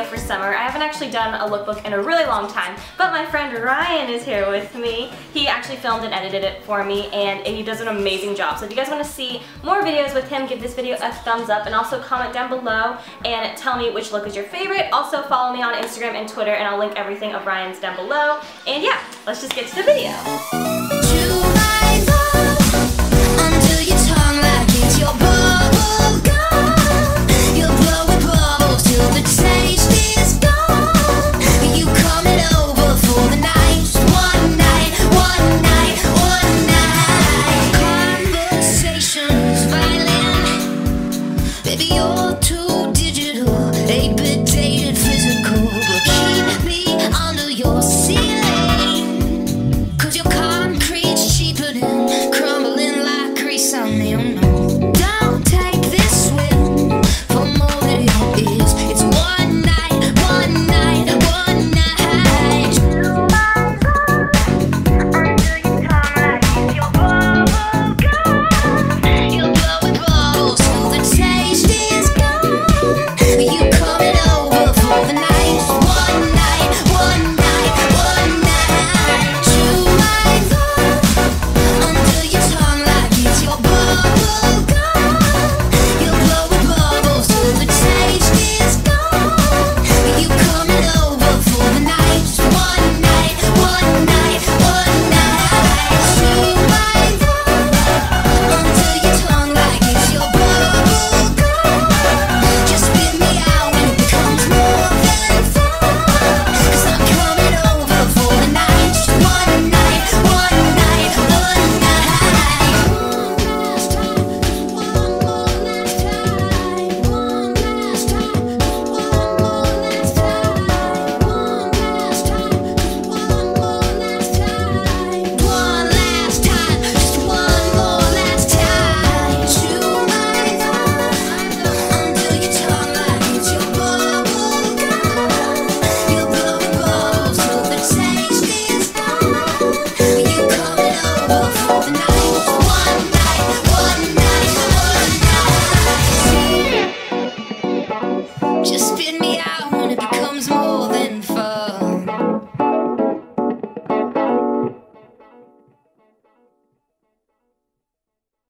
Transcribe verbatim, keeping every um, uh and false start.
video for summer. I haven't actually done a lookbook in a really long time, but my friend Ryan is here with me. He actually filmed and edited it for me, and he does an amazing job. So if you guys want to see more videos with him, give this video a thumbs up, and also comment down below and tell me which look is your favorite. Also follow me on Instagram and Twitter, and I'll link everything of Ryan's down below. And yeah, let's just get to the video. Baby, you're too